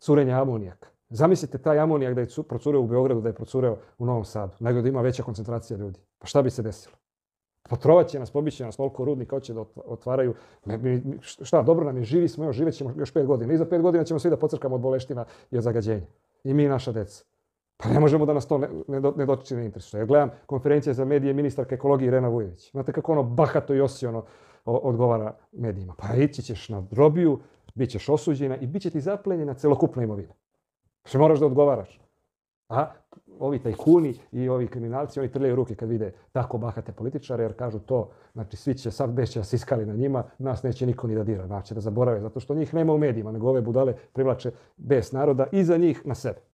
curenja amonijaka. Zamislite taj amonijak da je procureo u Beogradu, da je procureo u Novom Sadu, nego da ima veća koncentracija ljudi. Pa šta bi se desilo? Potrovat će nas, pobiće nas, toliko rudnika hoće da otvaraju. Šta, dobro nam je, živi smo još, živet ćemo još 5 godina. I za 5 godina ćemo svi da pocrkamo od boleština i od zagađenja. I mi i naša deca. Pa ne možemo da nas to ne dotiče, ne interesuje. Ja gledam konferencije za medije ministarka ekologije Irena Vujović. Znate kako ono bahato i osiono odgovara medijima. Pa ići ćeš na robiju, bit ćeš osuđena i bit će ti zaplenjena celokupna imovina. Što moraš da odgovaraš. A ovi tajkuni i ovi kriminalci, oni trljaju ruke kad vide tako bahate političare, jer kažu to, znači svi će sad bes će da se iskali na njima, nas neće niko ni da dira, znači da zaborave, zato što njih nema u medijima, nego ove budale privlače bes naroda i za njih na sebe.